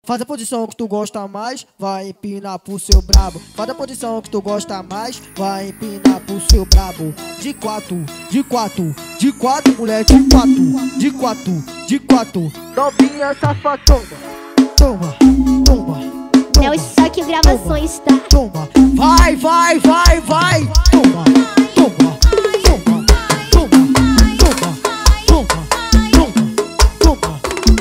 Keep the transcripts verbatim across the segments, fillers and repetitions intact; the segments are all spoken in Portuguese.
Faz a posição que tu gosta mais, vai empinar pro seu brabo. Faz a posição que tu gosta mais, vai empinar pro seu brabo. De quatro, de quatro, de quatro, mulher, de quatro, de quatro, de quatro. Novinha safadona. Toma, toma, toma. É o Choque Gravações, tá? Toma, vai, vai, vai, vai. Toma, toma, toma, toma, toma, toma, toma, toma,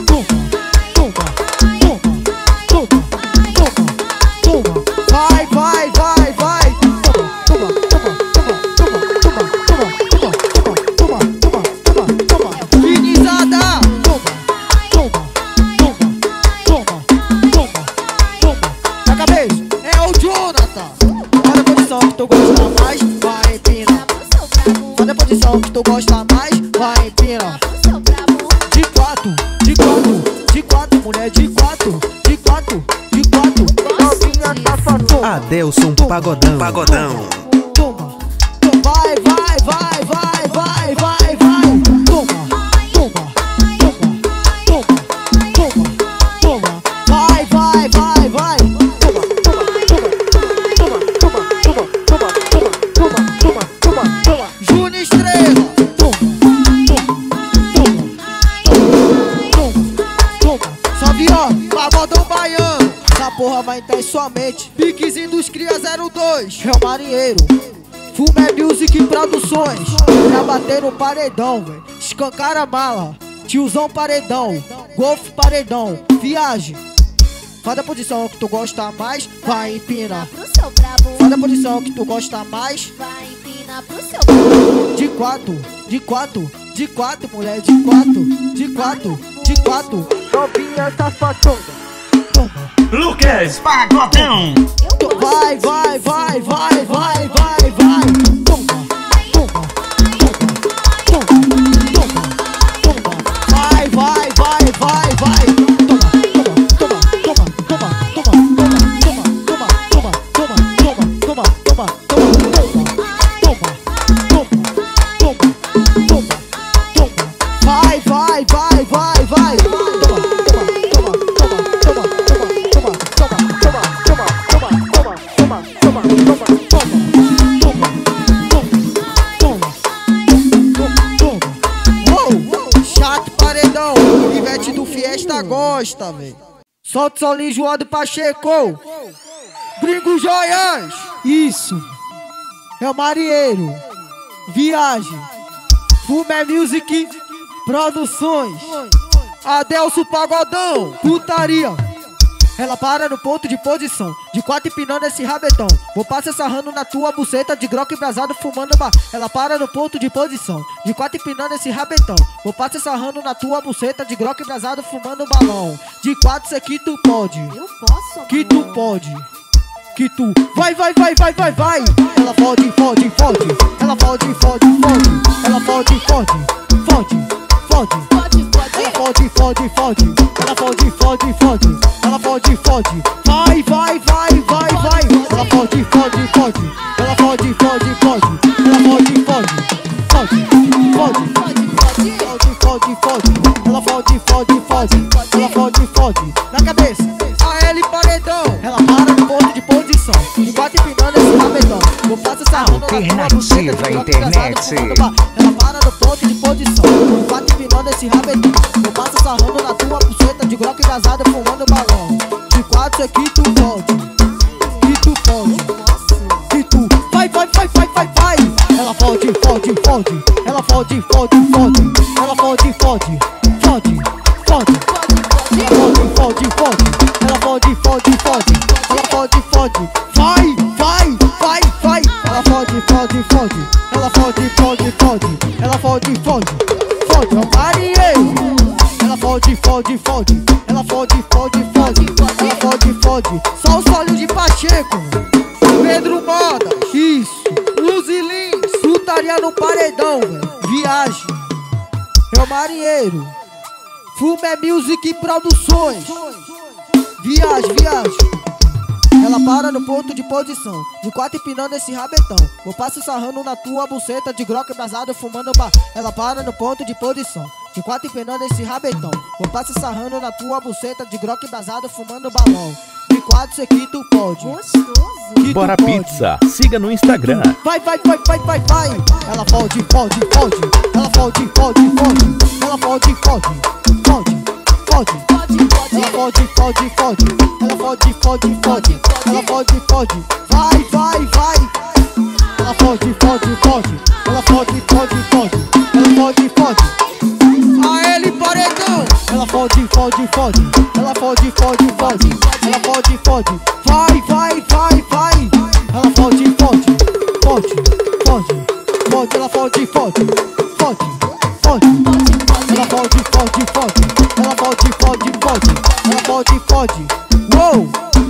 toma, toma, toma, toma, vai, vai, vai, vai. Toma, toma, toma, toma, toma, toma, toma, toma, toma, toma, toma, toma. Finizada. Toma, toma, toma, toma, toma, toma. Na cabeça é o Jonathan. Olha a posição que tu gosta mais, vai empina. Olha a posição que tu gosta mais, vai empina. De quatro, de quatro, de quatro, mulher, de quatro, de quatro, de quatro. Novinha safadona. Adelson Pagodão. Pagodão. Toma, toma, vai, vai, vai, vai, vai, vai, vai. Toma, toma, toma, toma, toma, toma. Vai, vai, vai, vai. Toma, toma, toma, toma, toma, toma, toma, toma, toma, toma, toma. Júnior Estrela. Toma, toma, toma, toma, toma. Só viola, pagodão baiano. Essa porra vai entrar em sua mente. Piquezinho dos Cria zero dois, Real Marinheiro. Fumé Music Produções. Já bateram o paredão, velho. Escancara a mala. Tiozão paredão. Golf paredão. Viagem. Faz a posição que tu gosta mais, vai empina. Faz a posição que tu gosta mais, vai empina pro seu brabo. de quatro, de quatro, de quatro, mulher, de quatro, de quatro, de quatro. Novinha safadona. Toma. Lucas Pagodão. Vai, vai, vai, vai, vai, vai, vai. Toma, toma, toma, toma, toma, toma. Vai, vai, vai, vai, vai. Toma, toma, toma, toma, toma, toma, toma, toma, toma, toma, toma, toma, toma, toma, toma, toma, toma, toma. Vai, vai, vai, vai, vai. Toma, toma, toma, toma, toma, toma, toma, toma, toma, toma, toma, toma, toma, toma, toma, toma, toma, toma. Chato paredão, Ivete do Fiesta gosta, velho. Solta o solinho João do Pacheco. Gringo Joias. Isso. É o Marinheiro. Viagem. Fumé Music Produções. Adelson Pagodão. Putaria. Ela para no ponto de posição, de quatro empinando esse rabetão. Vou passar sarrando na tua buceta, de groque embrasado fumando bar. Ela para no ponto de posição, de quatro empinando esse rabetão. Vou passar sarrando na tua buceta, de groque embrasado fumando balão. De quatro cê que tu pode, Eu posso, que tu pode, que tu vai, vai, vai, vai, vai, vai. Ela fode, fode, fode. Ela fode, fode, fode. Ela fode, fode, fode, fode. Pode, pode. Ela fode, fode, fode. Ela fode, fode, fode. Ela fode, fode. Vai, vai, vai, vai, vai. Ela fode, fode, fode. Ela fode, fode, fode. Ela fode, fode, fode, fode, fode, fode, fode. Ela fode, fode, fode. Ela fode, fode. Na cabeça, a L paredão. Ela para no ponto de posição, de quatro empinando esse rabetão. Vou passar sarrando na tua Alternativa buceta, de Internet. fumando bar. Ela para no ponto de posição, de quatro empinando esse rabetão. Eu passo sarrando na tua buceta, de groque engasado fumando balão. De quatro é que tu pode, que tu pode, que tu vai, vai, vai, vai, vai, vai. Ela fode, fode, fode. Ela fode, fode, fode. Ela fode, fode, fode, fode. Ela fode, fode, fode. Ela fode, fode, fode. Ela fode, fode. Vai, vai, vai, vai. Ela fode, fode, fode. Ela fode, fode, fode. Ela fode, fode, fode. É o Marinheiro. Ela fode, fode, fode. Ela fode, fode, fode. Ela fode, fode. Só o solinho de Pacheco. Pedro Moda. Isso. Luzilin. Putaria no paredão, velho. Viagem. É o Marinheiro. Fumé Music Produções. Viagem, viagem. Ela para no ponto de posição, de quatro empinando esse rabetão. Eu passo sarrando na tua buceta, de groque embrasado fumando bar. Ela para no ponto de posição, De quatro empinando esse rabetão. Vou passar sarrando na tua buceta. De groque embasado fumando balão. De quatro cê que tu pode. Gostoso. Que tu Bora pode. Pizza, siga no Instagram. Vai, vai, vai, vai, vai, vai. Ela pode, pode, pode. Ela pode, pode, pode. Ela pode, pode, pode, pode. Ela pode, pode, pode. Ela pode, pode, pode. Ela pode, pode. Vai, vai, vai. Ela pode, pode, pode. Ela pode, pode, pode. Ela pode, pode. A ele paredão. Ela pode, pode, pode. Ela pode, pode, pode. Ela pode, pode. Vai, vai, vai, vai. Ela pode, pode, pode, pode, pode. Ela pode, pode, pode, pode. Ela pode, pode, pode. Ela pode, pode, pode. Ela pode, pode. Uou!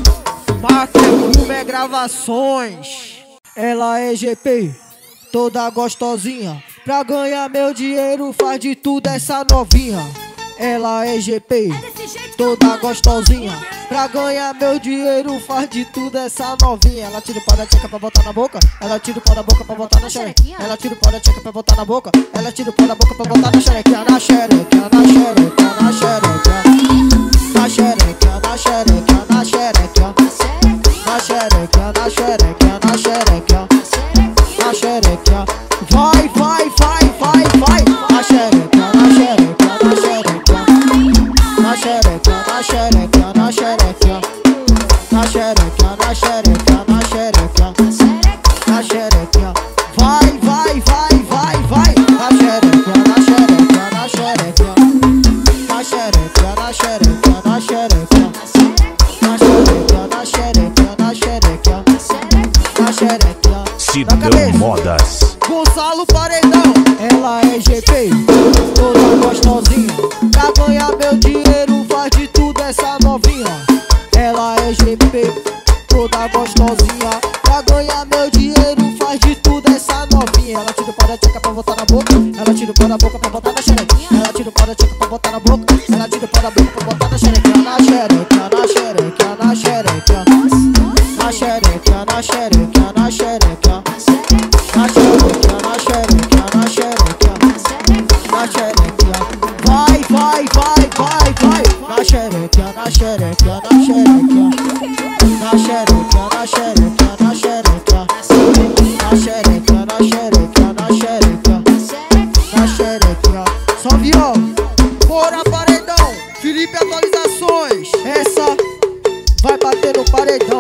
Martelume gravações. Ela é G P, toda gostosinha. Pra ganhar meu dinheiro faz de tudo essa novinha. Ela é G P, toda gostosinha. Pra ganhar meu dinheiro faz de tudo essa novinha. Ela tira o pau da tcheca pra botar na boca. Ela tira o pau da boca pra botar na xerequinha. Ela tira o pau da tcheca pra botar na boca. Ela tira o pau da boca pra botar na xerequinha. Na xerequinha, na xerequinha, na xerequinha. Na xerequinha, na xerequinha, na xerequinha. Na xerequinha, na xerequinha, na xerequinha. Na xerequinha. Vai, vai, vai, vai, vai. Na xerequinha, na xerequinha, na xerequinha. Na xerequinha, na xerequinha, na xerequinha. Na xerequinha, na xerequinha, na xerequinha. Na xerequinha. Vai, vai, vai, vai, vai. Na xerequinha, na xerequinha, na xerequinha. Na xerequinha, na xerequinha, na xerequinha. Na xerequinha, na xerequinha, na xerequinha. Na xerequinha. Sidão Modas. Gonçalo Paredão. Ela é G P, toda gostosinha. Pra ganhar meu dinheiro faz de tudo essa novinha. Ela é G P, toda gostosinha. Pra ganhar meu dinheiro faz de tudo essa novinha. Ela tira o pau da tcheca pra botar na boca. Ela tira o pau da boca pra botar na xerequinha. Ela tira o pau da tcheca pra botar na boca. Ela tira o pau da boca pra botar na xerequinha. Na xerequinha, na xerequinha, na xerequinha. Na xerequinha, na xerequinha, na xerequinha. Na xerequinha, na xerequinha, na xerequinha. Na xerequinha. Vai, vai, vai, vai, vai. Na xerequinha, na xerequinha, na xerequinha. Na xerequinha, na xerequinha, na xerequinha. Na xerequinha, na xerequinha, na xerequinha. Na xerequinha. Só viola. Bora paredão. Felipe atualizações. Essa vai bater no paredão.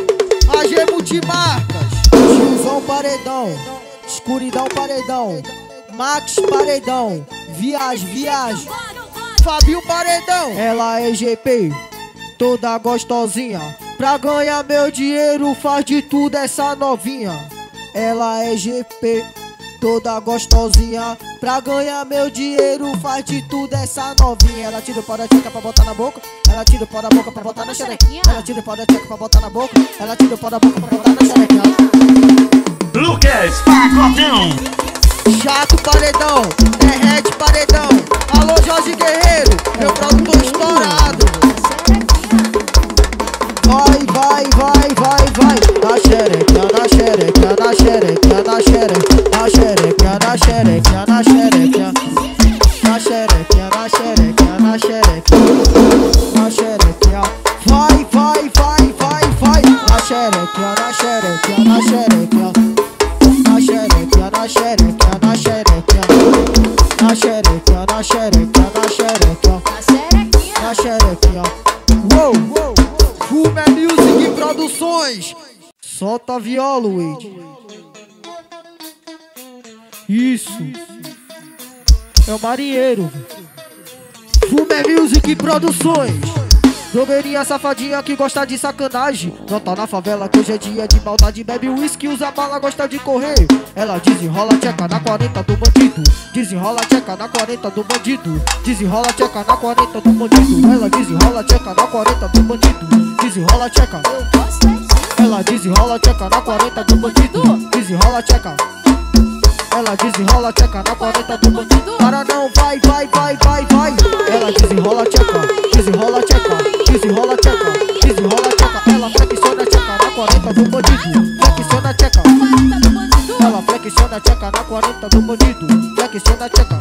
A G Multimarcas. Chuzão paredão. Escuridão paredão. Max paredão. Viagem, viagem. Fabio paredão. Ela é G P, toda gostosinha. Pra ganhar meu dinheiro faz de tudo essa novinha. Ela é G P, toda gostosinha. Pra ganhar meu dinheiro faz de tudo essa novinha. Ela tira o pau da tcheca pra botar na boca. Ela tira o pau da boca pra botar na xerequinha. Ela tira o pau da tcheca pra botar na boca. Ela tira o pau da boca pra botar na xerequinha. Lucas Pagodão. Chato paredão, derrete paredão. Alô Jorge Guerreiro, meu produtor estourado. Vai, vai, vai, vai, vai. Na xerequinha, na xerequinha, na xerequinha, na xerequinha. Na xerequinha, na xerequinha, na xerequinha. Na xerequinha, na xerequinha, na xerequinha. Na xerequinha. Vai, vai, vai, vai, vai. Na xerequinha, na xerequinha, na xerequinha. Na xerequinha, na xerequinha, na xerequinha. Na xerequinha, na xerequinha, na xerequinha. Na xerequinha. Uou, uou. Fume Music Produções. Solta a viola, Wade. Isso. É o marinheiro. Fume Music Produções. Blogueirinha safadinha que gosta de sacanagem. Não tá na favela que hoje é dia de maldade. Bebe uísque, usa bala, gosta de correr. Ela desenrola tcheca na quarenta do bandido. Desenrola tcheca na quarenta do bandido. Desenrola tcheca na quarenta do bandido. Ela desenrola tcheca na quarenta do bandido. Desenrola tcheca. Ela desenrola tcheca na quarenta do bandido. Desenrola tcheca. Ela desenrola tcheca na quarenta do bandido. Para não, vai, vai, vai, vai, vai. Ela desenrola tcheca, desenrola tcheca, desenrola tcheca, desenrola tcheca. Ela flexiona tcheca na quarenta do bandido. Flexiona tcheca. Ela flexiona na tcheca, na quarenta do bandido. Flexiona a tcheca.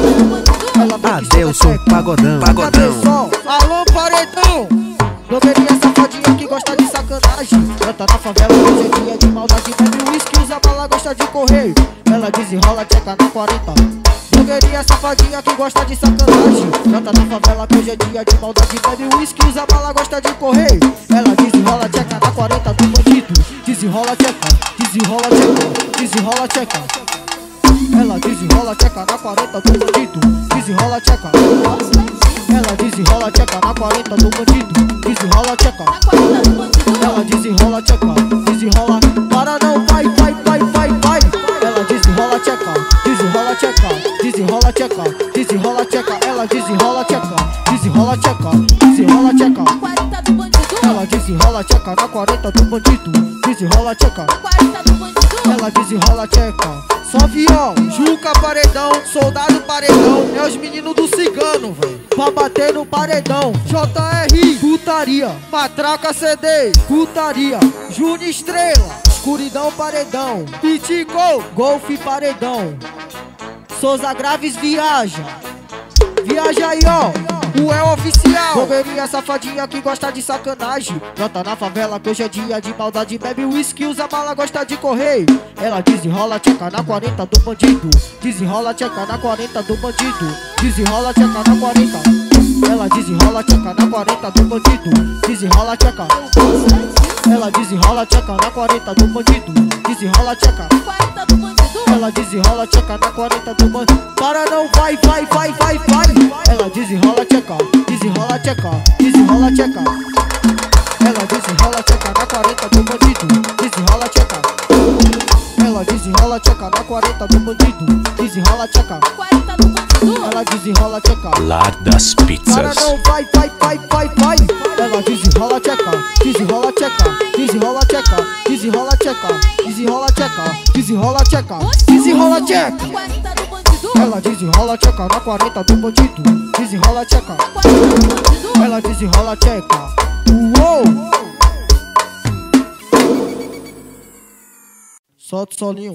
Ela Adelson Pagodão. Pagodão. Alô, paredão. Blogueirinha safadinha que gosta de sacanagem. Canta na favela, hoje é dia de maldade. Bebe whisky, usa bala, gosta de correr. Ela desenrola, tcheca na quarenta. Blogueirinha safadinha que gosta de sacanagem. Canta na favela, hoje é dia de maldade. Bebe whisky, usa bala, gosta de correr. Ela desenrola, tcheca na quarenta do bandido. Desenrola, tcheca, desenrola, tcheca, desenrola, tcheca. Ela desenrola, tcheca na quarenta do bandido. Desenrola, tcheca. Ela desenrola, tcheca na quarenta do bandido. Desenrola, tcheca. Ela desenrola, tcheca. Desenrola, para não, vai, vai, vai, vai, vai. Ela desenrola, tcheca. Desenrola, tcheca. Desenrola, tcheca. Desenrola, tcheca. Ela desenrola, tcheca. Desenrola, tcheca. Desenrola, tcheca. Ela desenrola, tcheca na quarenta do bandido. Desenrola, tcheca. Ela desenrola, tcheca. Só viol, Juca paredão, soldado paredão. É os meninos do cigano, véi. Pra bater no paredão. J R, putaria. Matraca C D, putaria. Júnior Estrela, escuridão paredão. Pitico, golfe paredão. Souza Graves viaja. Viaja aí, ó. O é oficial. Blogueirinha safadinha que gosta de sacanagem. Canta na favela que hoje é dia de maldade. Bebe whisky, usa bala, gosta de correr. Ela desenrola, tcheca na quarenta do bandido. Desenrola, tcheca na quarenta do bandido. Desenrola, tcheca na quarenta. Ela desenrola, tcheca na quarenta do bandido. Desenrola, tcheca. Ela desenrola, tcheca na quarenta do bandido. Desenrola, tcheca. Ela desenrola, tcheca na quarenta do bandido. Para não, vai, vai, vai, vai, vai. Ela desenrola, tcheca. Desenrola, tcheca. Desenrola, tcheca. Ela desenrola, tcheca na quarenta do bandido. Desenrola, tcheca. Ela desenrola, tcheca na quarenta do bandido. Desenrola, tcheca. Ela desenrola, tcheca. Lar das Para Pizzas. não, vai, vai, vai, vai, vai. Ela desenrola, tcheca. Desenrola, tcheca. Desenrola, tcheca. Desenrola, tcheca. Desenrola, tcheca. Desenrola, tcheca. Desenrola, tcheca. Ela desenrola, tcheca na quarenta do bandido. Desenrola, tcheca. Ela desenrola, tcheca. Uou! Solta o solinho.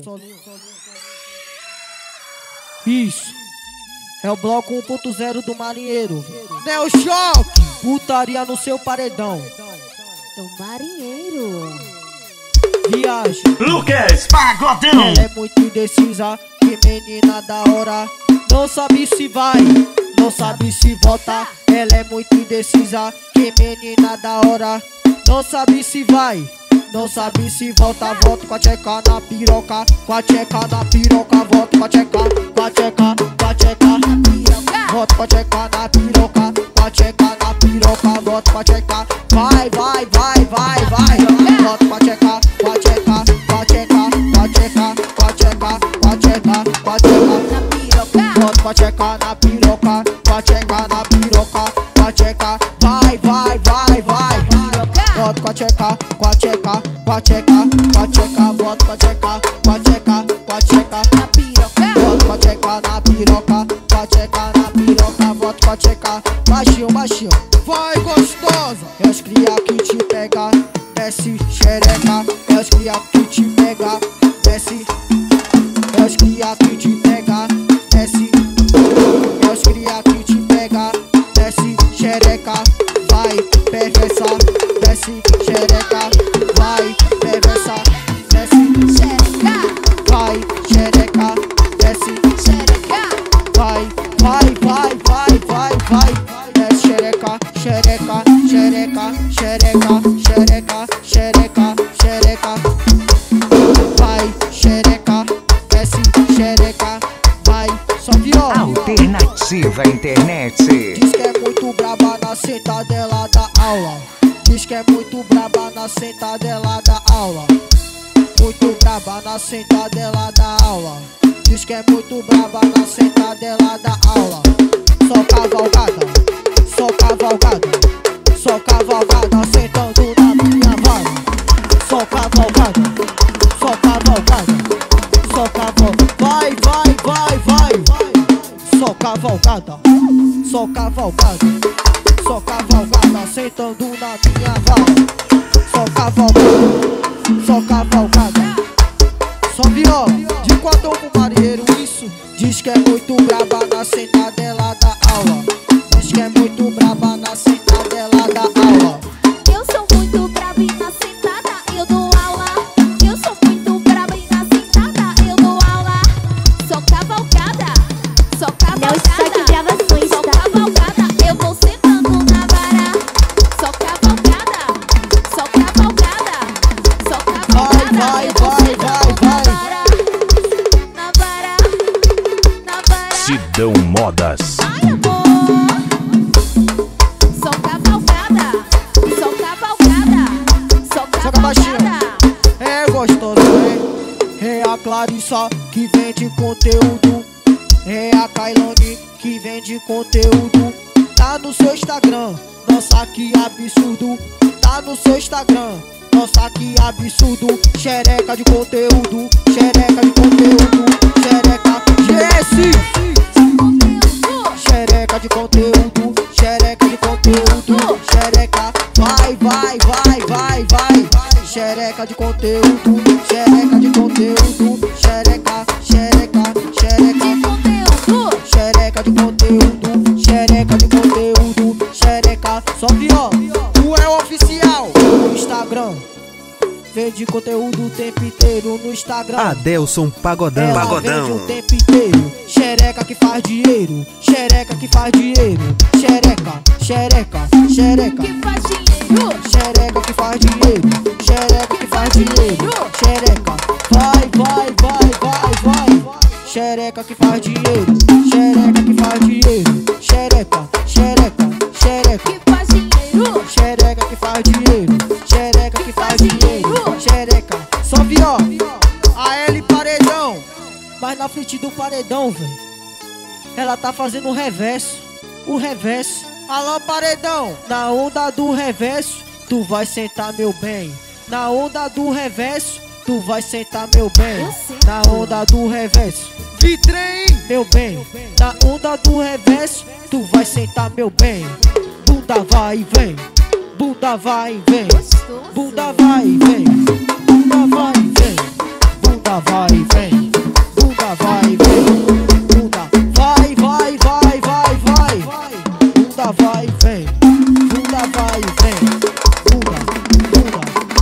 Isso. É o bloco um ponto zero do marinheiro. Neo Choque. Putaria no seu paredão. Do marinheiro. Viagem. Lucas Pagodão. Ela é muito indecisa. Que menina da hora. Não sabe se vai, não sabe se volta. Ela é muito indecisa. Que menina da hora. Não sabe se vai, não sabe se volta. Volta com a tcheca na piroca. Com a tcheca na piroca. Volta com a tcheca. Com a tcheca, com a tcheca. Volta com a tcheca na piroca. Com a tcheca na piroca. Volta com a tcheca. Vai, vai, vai, vai, vai. Volta com a tcheca. Com a tcheca. Com a tcheca. Com a tcheca. Com a tcheca. Com a tcheca. Com a tcheca. Volta com a tcheca na piroca. Com a tcheca na piroca. Com a tcheca. Vai, vai, vai, vai. Volta com a tcheca. Com a tcheca. Com a tcheca. Com a tcheca. Volta com a tcheca. Com a tcheca. Com a tcheca na piroca. Volta com a tcheca na piroca. Com a tcheca na piroca. Volta com a tcheca. Baixinho, baixinho. Vai, gostosa. É os cria que te pega. Desce, xereca. É os cria que te pega. Desce. É os cria que te pega. Desce. É os cria que te pega. Desce, xereca. Vai, perversa. Desce, xereca. Vai, perversa. Desce, xereca. Vai, xereca. Desce, xereca. Vai, vai, vai, vai, vai, vai. Desce, xereca, xereca, xereca, xereca, xereca, xereca, xereca. Vai, xereca. Desce, xereca. Vai, só viola. Alternativa Internet. Diz que é muito braba na sentadela da aula. Diz que é muito braba na sentadela da aula. Muito braba na sentadela da aula. Diz que é muito braba na sentadela da aula. Só cavalgada, só cavalgada, só cavalgada sentando na minha vara. Só cavalgada, só cavalgada, só cavalgada. Vai, vai, vai, vai. Só cavalgada, só cavalgada, só cavalgada sentando na minha vara. Só cavalgada, só cavalgada. Só viola, de quatro Modas. Ai, amor. Sou cavalgada. Sou cavalgada. Sou Joga baixinho. cavalgada. É gostosa, é, é a Clarissa que vende conteúdo. É a Kailane que vende conteúdo. Tá no seu Instagram, nossa que absurdo. Tá no seu Instagram, nossa que absurdo. Xereca de conteúdo, xereca de conteúdo. Xereca, G S. Xereca de conteúdo, xereca de conteúdo. Xereca, vai, vai, vai, vai, vai. Xereca de conteúdo, xereca de conteúdo. Xereca, xereca, xereca. Xereca de conteúdo, xereca de conteúdo. Xereca, só que ó, tu é o oficial no Instagram. Vende conteúdo o tempo inteiro no Instagram. Adelson Pagodão. Ela Pagodão. vende o tempo inteiro. Xereca que faz dinheiro, xereca que faz dinheiro. Xereca, xereca, xereca. Que faz dinheiro. Xereca que faz dinheiro, xereca que faz dinheiro. Xereca, vai, vai, vai, vai, vai. Xereca que faz dinheiro, xereca que faz dinheiro. Xereca, xereca, xereca. Que faz dinheiro. Xereca que faz dinheiro, xereca que faz dinheiro. Xereca, só vi ó, a L paredão. Mas na frente do paredão, velho, ela tá fazendo o reverso, o reverso. Alô paredão, na onda do reverso, tu vai sentar meu bem. Na onda do reverso, tu vai sentar meu bem. Eu sento. Na onda do reverso, vitrem, meu bem. Na onda do reverso, tu vai sentar meu bem. Bunda vai e vem, bunda vai e vem. Gostoso. Bunda vai e vem, bunda vai e vem. Bunda vai e vem, bunda vai e vem. Bunda vai, vai, vai, vai, vai. Bunda vai e vem, bunda vai e vem. Bunda, bunda,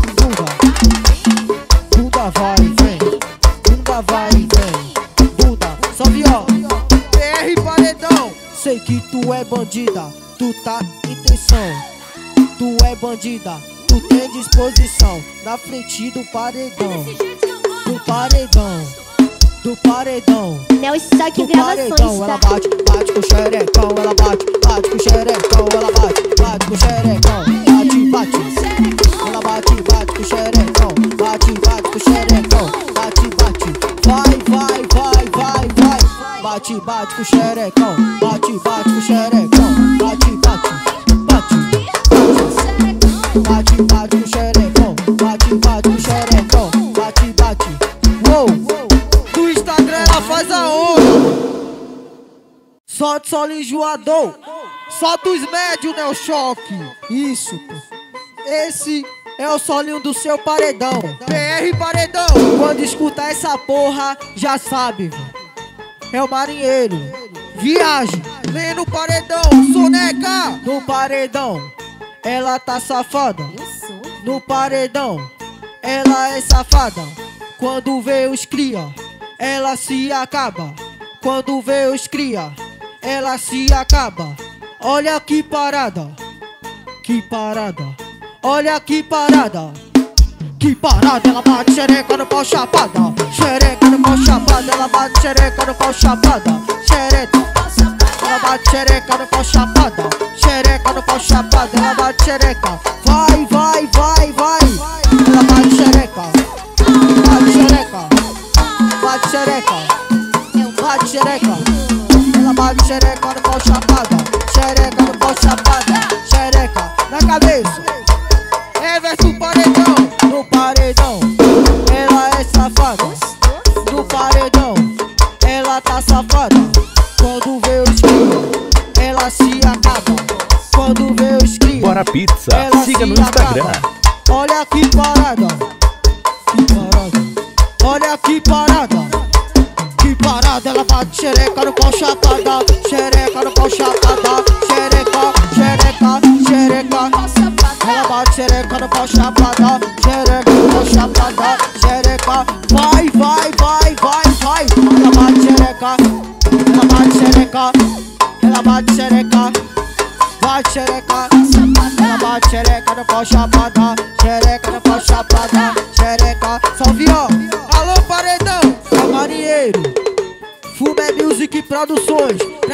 bunda. Bunda vai e vem, bunda vai e vem. Bunda, só vi ó, P R paredão. Sei que tu é bandida, tu tá em intenção. Tu é bandida, tu tem disposição. Na frente do paredão, do paredão, do paredão. Neo Stock Do paredão, ela bate, bate com o xerecão. Ela bate, bate com o xerecão. Ela bate, bate com o xerecão. Bate, bate. Ela bate, bate com o xerecão. Bate, bate com o xerecão. Bate, bate. Vai, vai, vai, vai, vai. Bate, bate com o xerecão. Bate, bate com o xerecão. Bate, bate. Bate, bate, bate com o xerecão. Bate, bate com o xerecão. Bate, bate. Uou! Do Instagram ela faz a onda. Solta o solo enjoador. Solta os médios, né? O choque. Isso, pô. Esse é o solinho do seu paredão. P R paredão. Quando escutar essa porra, já sabe, velho. É o marinheiro. Viagem. Vem no paredão. Soneca. No paredão. Ela tá safada. Eu sou. No paredão. Ela é safada. Quando vê os cria, ela se acaba. Quando vê os cria, ela se acaba. Olha que parada, que parada. Olha que parada, que parada. Ela bate xereca no pau chapada. Xereca no pau chapada. Ela bate xereca no pau chapada. Xereca. Ela bate xereca no pau chapada. Xereca no pau chapada. Ela bate xereca. Vai, vai, vai, vai. Ela bate xereca. Bate xereca, bate xereca, bate xereca. Ela bate xereca no pau chapada. Xereca no pau chapada. Xereca na cabeça. É verso paredão. No paredão, ela é safada. No paredão, ela tá safada. Quando vê os cria, ela se acaba. Quando vê os cria, Bora Pizza. ela Siga se no Instagram. acaba. Olha que parada, que parada. Olha que parada, que parada. Ela bate xereca no pau chapada. Xereca no pau chapada. Xereca, xereca, xereca. Ela bate xereca no pau chapada. Xereca no pau chapada. Xereca, vai, vai, vai, vai, vai. Ela bate xereca. Ela bate xereca. Ela bate xereca. Bate xereca. Ela bate xereca no pau chapada. Xereca no pau chapada. Xereca, salve ó. Alô paredão, é o marinheiro. Fumé Music Produções.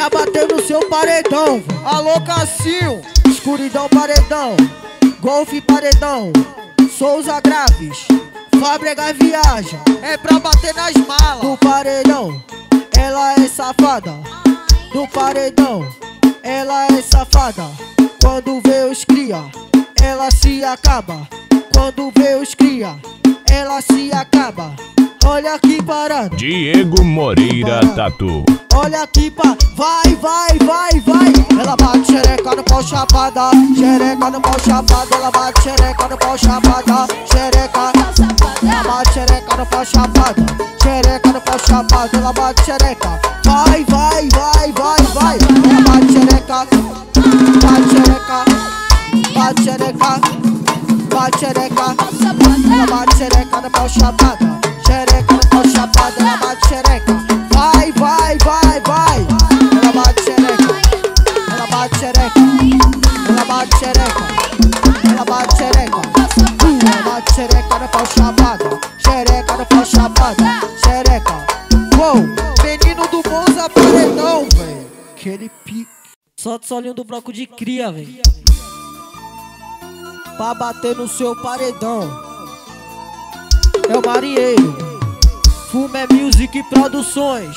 pra bater no seu paredão. Alô Cassinho, escuridão paredão, Golfe paredão, Souza Graves, Fábrega viaja, é pra bater nas malas. Do paredão, ela é safada. Do paredão, ela é safada. Quando vê os cria, ela se acaba. Quando vê os cria, ela se acaba. Olha que parada. Diego Moreira Tatu. Olha aqui pra... Vai, vai, vai, vai. Ela bate xereca no pau chapada. Xereca no pau chapada. Ela bate xereca no pau chapada. Xereca. Ela bate xereca no pau chapada. Xereca no pau chapada. Ela bate xereca. Vai, vai, vai, vai, vai. Ela bate xereca. Bate xereca. Bate xereca. Bate xereca. Ela bate xereca no pau chapada. Xereca no pau chapada. Ela bate xereca. Vai, vai, vai, vai. Ela bate xereca. Ela bate xereca. Ela bate xereca. Ela bate xereca. Ela bate xereca no pau chapada. Xereca no pau chapada. Xereca. Uou, menino do Monza paredão, véi. Aquele pique. Solta o solinho do bloco de cria, véi. Pra bater no seu paredão. É o marinheiro. Fumé Music Produções.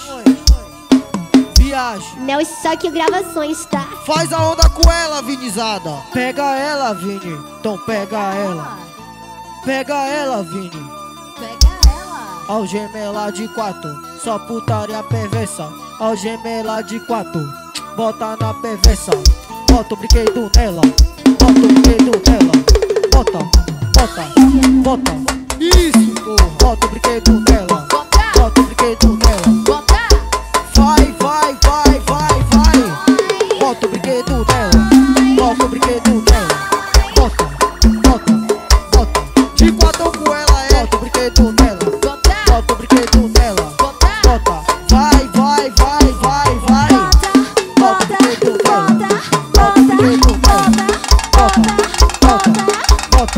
Viagem. Mel Choque Gravações, tá? Faz a onda com ela, Vinizada. Pega ela, Vini. Então pega ela. Pega ela, Vini. Pega ela. Algemela de quatro. Só putaria perversa. Algemela de quatro. Bota na perversa. Bota o brinquedo nela. Bota o brinquedo nela. Bota, bota, bota. Isso, porra. Bota o brinquedo nela. Bota o brinquedo nela. Vai, vai, vai, vai, vai. Bota o brinquedo nela. Bota o brinquedo nela. Bota, bota, bota. De quatro com ela é. Bota o brinquedo nela. Bota o brinquedo nela. Bota. Vai, vai, vai, vai, vai. Bota o brinquedo nela. Bota o brinquedo nela. Bota, bota, bota.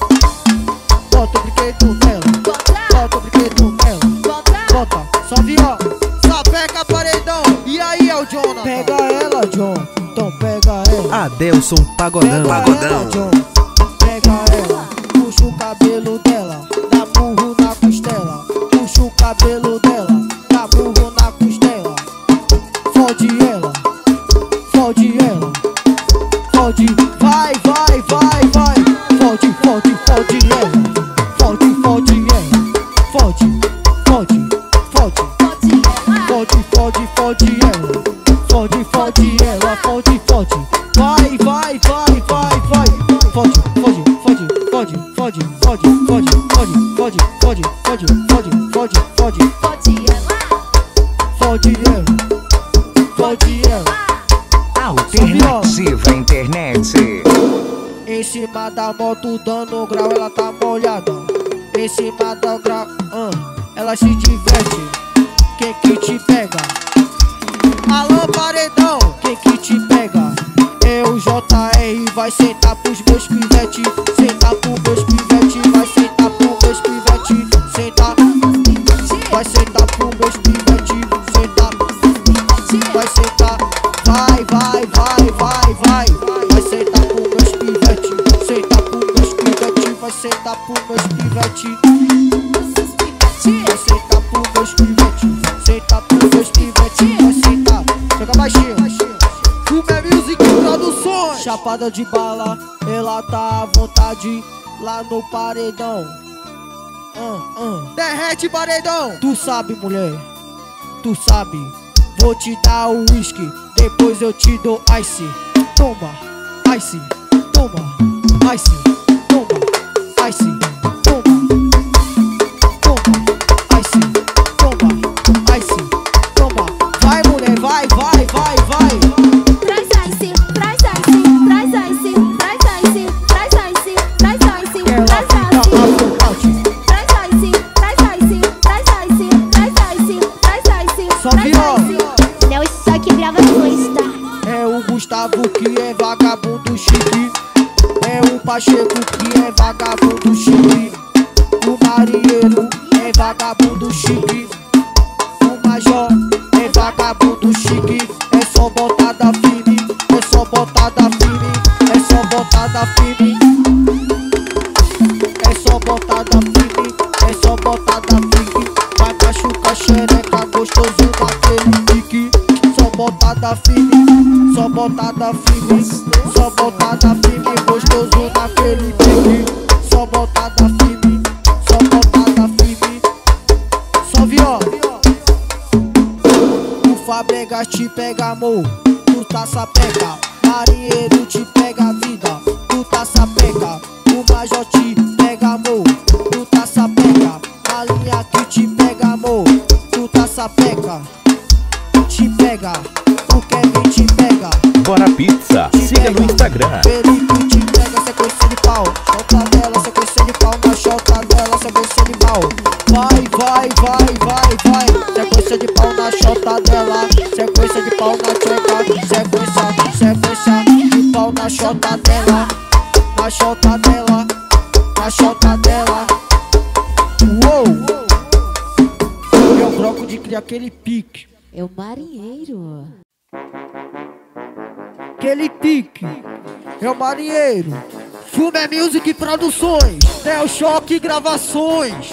Bota o brinquedo nela. Bota o brinquedo nela. Bota, só vi ó. Sapeca paredão. E aí é o Jonathan. Pega ela, John. Então pega ela. Adelson Pagodão. Pega Pagodão. ela, John. Pega ela. Puxa o cabelo dela. Dá burro na costela. Puxa o cabelo dela. Dá burro na costela. Fode ela. Fode ela. Fode. Vai, vai, vai, vai. Fode, fode, fode ela. Fode, fode ela. Fode, fode, fode. Fode, fode, fode ela. Fode, fode ela. Fode, fode. Vai, vai, vai, vai, vai. Fode, fode, fode, fode, fode, fode, fode, fode, fode, fode, fode, fode, fode, fode. Fode ela. Fode ela. Alternativa Internet. Em cima da moto dando grau, ela tá molhada. Em cima da grau, ah, ela se diverte. Quem que te pega? Alô paredão, quem que te pega? É o J R, vai sentar pros meus pivete. Sentar pros meus pivete, vai sentar pros meus pivete. Sentar, vai sentar pros meus pivete. Sentar, vai sentar. Vai, vai, vai, vai, vai. Vai sentar pros meus pivete. Sentar pros meus pivete, vai sentar pros meus pivete. Vai sentar pros meus pivete. Sentar pros meus pivete, vai sentar. Chega baixinho. Fumé Music Produções. Chapada de bala, ela tá à vontade lá no paredão. Ah, ah. Derrete paredão. Tu sabe, mulher, tu sabe. Vou te dar o whisky, depois eu te dou ice. Toma, ice, toma, ice, toma, ice, toma, toma, ice, toma, ice, toma. Vai, mulher, vai, vai, vai, vai. Traz ice, traz ice, traz ice, traz ice, traz ice, traz ice, Ela traz fica à ice. vontade. Traz ice, traz ice, traz ice, traz ice, traz ice, Só traz viu? ice. Mel Choque Gravações, tá? É o Gustavo que é vagabundo chique. É o Pacheco que é vagabundo chique. O marinheiro é vagabundo chique. O major é vagabundo chique. É só botada firme. É só botada firme, é só botada firme. Vai machucar xereca, gostoso naquele pique. Só botada firme, só botada firme. Só botada firme, gostoso naquele pique. Só botada firme, só botada firme. Só viola. O Fabregas te pega amor, tu tá sapeca. Marinheiro te pega vida, tu tá sapeca. O Major te pega amor, tu tá sapeca. A linha que te pega amor, tu tá sapeca. Te pega, o Kevin te pega. Bora Pizza, Te siga pega. no Instagram. Felipe te pega, sequência de pau. Chota dela, sequência de pau. Na chota dela, sequência de pau. Vai, vai, vai, vai, vai. Sequência de pau na chota dela. Sequência de pau na tcheca. Sequência, sequência de pau na chota dela. Na chota dela, na chota dela. Uou! É o broco de criar aquele pique. É o marinheiro. Aquele pique, é o marinheiro. Fumé Music Produções, Del Choque Gravações.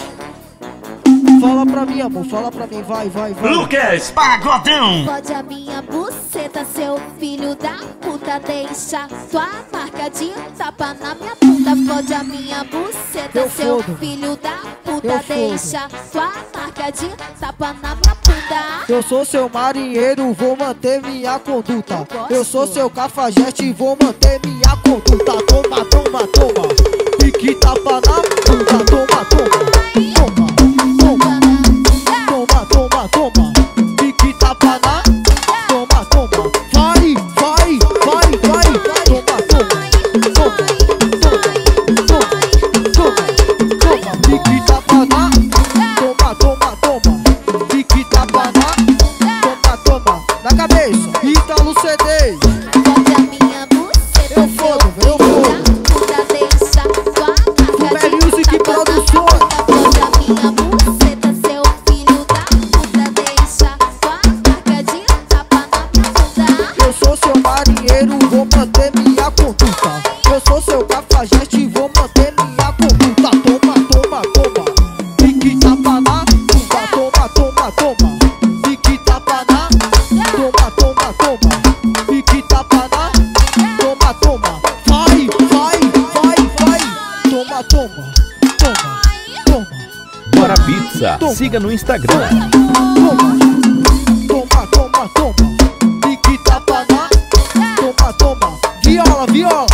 Fala pra mim, amor, fala pra mim, vai, vai, vai. Lucas Pagodão. Pode a minha buceta, seu filho da puta. Deixa tua marca de tapa na minha bunda. Pode a minha buceta, Eu seu fodo. filho da puta. Eu fodo. Deixa tua marca de tapa na minha bunda. Eu sou seu marinheiro, vou manter minha conduta. Eu gosto. Eu sou seu cafajeste, vou manter minha conduta. Toma, toma, toma. Pique tapa na bunda. Toma, toma. Toma, toma. Toma, toma, toma. Pique tapa na. Toma, toma. Vai, vai, vai, vai. Toma, toma. Toma, toma, toma, toma, toma. Pique tapa na. Toma, toma, toma. Pique tapa na. Toma, toma. Na cabeça. Ítalo C D. Pode a minha buceta, Eu seu fodo, eu filho fodo. da puta. Deixa tua marca Fumé de Music tapa na Produções. bunda. Pode a minha buceta, seu filho da puta. Deixa tua marca de tapa na minha bunda. Eu sou seu marinheiro, vou manter minha conduta. Eu sou seu cafajeste, vou manter minha conduta. Toma, toma, toma. Pique tapa na bunda. Toma, toma, toma. Pique tapa na. Toma, toma, toma. Pique tapa na. Toma, toma. Vai, vai, vai, vai. Toma, toma. Toma, toma. Bora Pizza, siga no Instagram. Toma, toma, toma, toma. Pique tapa na. Toma, toma. Viola, viola.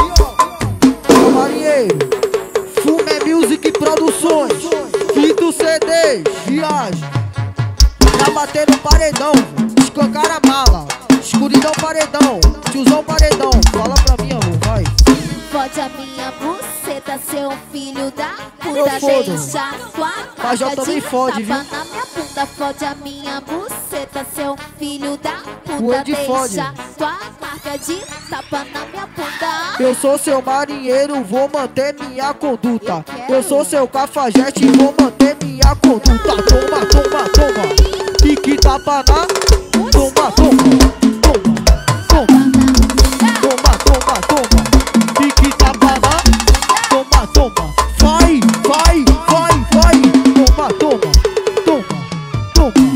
Ô marinheiro. Fumé Music Produções. Quinto C D. Viagem. Já bateram o paredão. Escancar a mala. Escuridão paredão. Tiozão paredão. Fala pra mim, amor, vai. Pode a minha buceta, seu filho da Eu puta. fodo. Deixa tua Mas já marca também de fode, tapa viu? na minha bunda. Pode a minha buceta, seu filho da O puta. Ed fode. Deixa tua marca de tapa na minha bunda. Eu sou seu marinheiro, vou manter minha conduta. Eu quero. Eu sou seu cafajeste, vou manter minha conduta. Toma, toma, toma. Pique tapa na. Toma, toma. Toma, toma. Toma, toma, toma. Pique tapa na. Toma, toma. Vai, vai, vai, vai. Toma, toma. Toma, toma.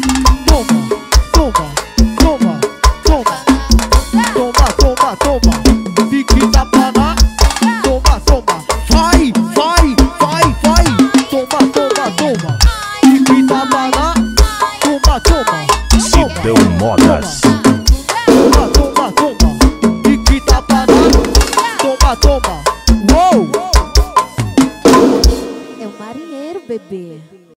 Toma, toma, toma, toma. Toma, toma, toma. Pique tapa na. Toma, toma. Vai, vai, vai, vai. Toma, toma, toma. Pique tapa na. Toma, toma. Sidão Modas.